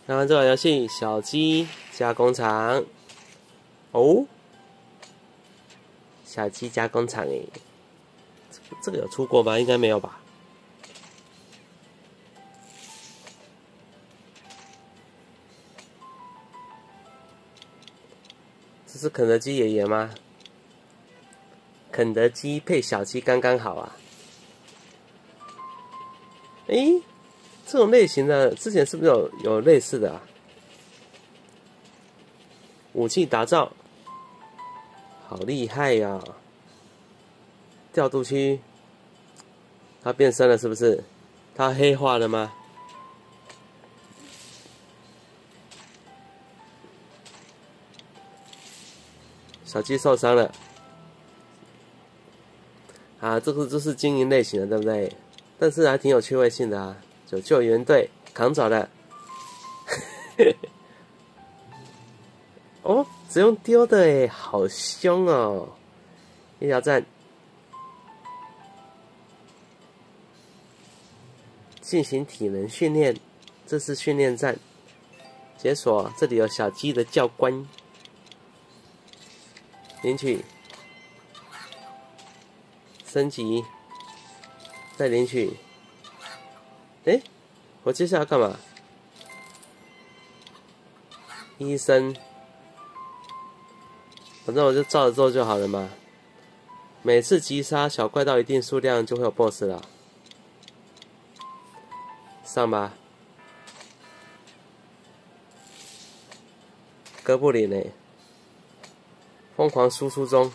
看完这款游戏《小鸡加工厂》哦，小鸡加工厂诶，这个有出过吗？应该没有吧。这是肯德基爷爷吗？肯德基配小鸡刚刚好啊。诶，这种类型的之前是不是有类似的啊？武器打造，好厉害呀！调度区，它变身了是不是？它黑化了吗？小鸡受伤了。啊，这个就是经营类型的，对不对？但是还挺有趣味性的啊！有救援队扛走了。哦，只用丢的诶，好凶哦！医疗站进行体能训练，这是训练站。解锁，这里有小鸡的教官。领取，升级，再领取。诶，我接下来要干嘛？医生，反正我就照着做就好了嘛。每次击杀小怪到一定数量就会有 BOSS 了。上吧。哥布林诶，疯狂输出中。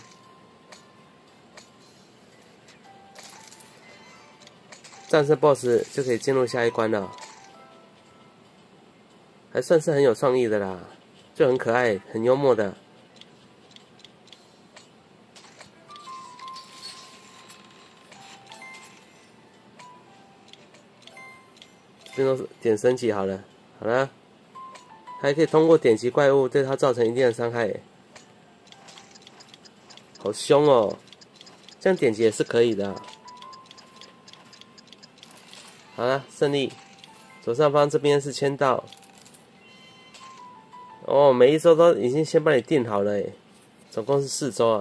战胜 BOSS 就可以进入下一关了。还算是很有创意的啦，就很可爱、很幽默的。这边都是点升级好了，好了，还可以通过点击怪物对它造成一定的伤害。好凶哦！这样点击也是可以的。好了，胜利。左上方这边是签到。哦，每一周都已经先帮你定好了诶，总共是4周啊。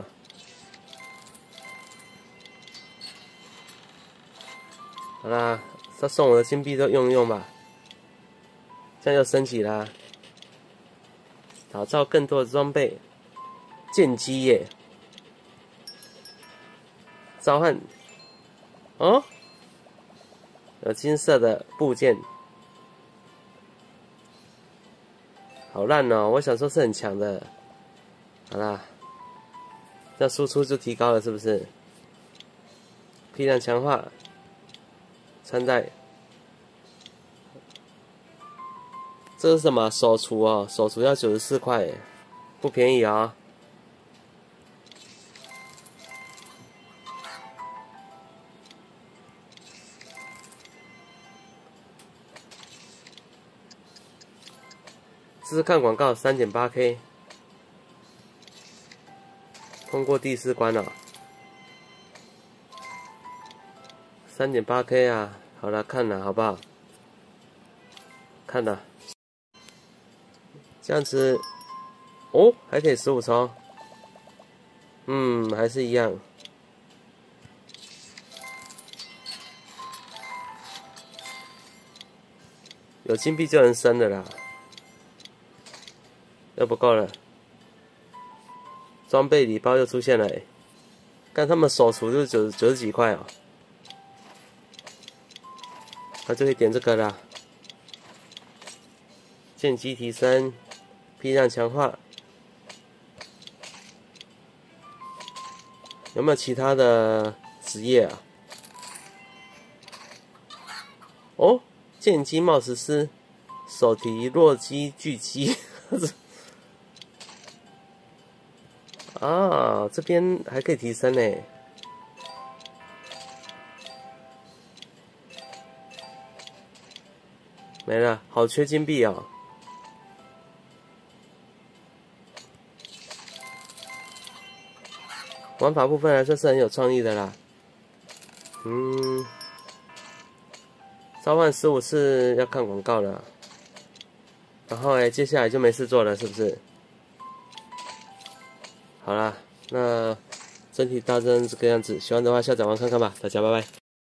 好啦，他送我的金币都用一用吧，这样又升级啦。打造更多的装备，剑姬耶，召唤，哦，有金色的部件，好烂哦！我想说是很强的。好啦，这输出就提高了，是不是？批量强化，穿戴。这是什么？手厨哦，手厨要94块，不便宜啊、哦。这是看广告3.8K， 通过第4关了。3.8K 啊，好了，看了好不好？看了，这样子，哦，还可以15抽，还是一样。有金币就能升的啦，又不够了。装备礼包又出现了诶，看他们手厨就90几块哦，那就可以点这个啦。剑姬提升，批量强化，有没有其他的职业啊？哦，剑姬冒食师，手提弱鸡巨鸡。啊，这边还可以提升呢。没了，好缺金币哦。玩法部分还算是很有创意的啦。召唤15次要看广告了。 然后接下来就没事做了，是不是？好啦，那整体大致这个样子，喜欢的话下载完看看吧，大家拜拜。